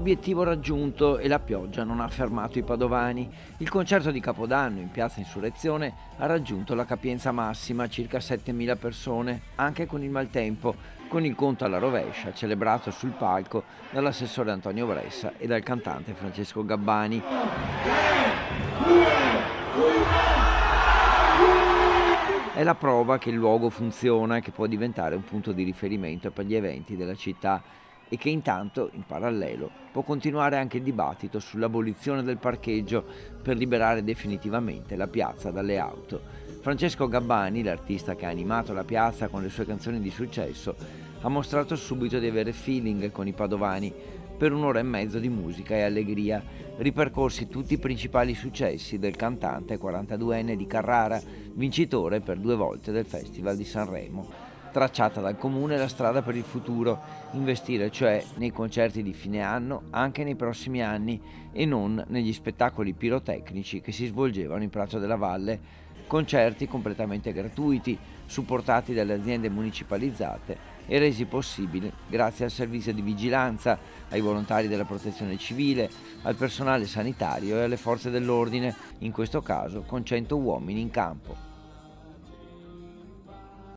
Obiettivo raggiunto e la pioggia non ha fermato i padovani. Il concerto di Capodanno in Piazza Insurrezione ha raggiunto la capienza massima, circa 7.000 persone, anche con il maltempo, con il conto alla rovescia, celebrato sul palco dall'assessore Antonio Bressa e dal cantante Francesco Gabbani. È la prova che il luogo funziona e che può diventare un punto di riferimento per gli eventi della città e che intanto, in parallelo, può continuare anche il dibattito sull'abolizione del parcheggio per liberare definitivamente la piazza dalle auto. Francesco Gabbani, l'artista che ha animato la piazza con le sue canzoni di successo, ha mostrato subito di avere feeling con i padovani per un'ora e mezzo di musica e allegria, ripercorsi tutti i principali successi del cantante 42enne di Carrara, vincitore per 2 volte del Festival di Sanremo. Tracciata dal comune la strada per il futuro, investire cioè nei concerti di fine anno anche nei prossimi anni e non negli spettacoli pirotecnici che si svolgevano in Prato della Valle, concerti completamente gratuiti, supportati dalle aziende municipalizzate e resi possibili grazie al servizio di vigilanza, ai volontari della protezione civile, al personale sanitario e alle forze dell'ordine, in questo caso con 100 uomini in campo.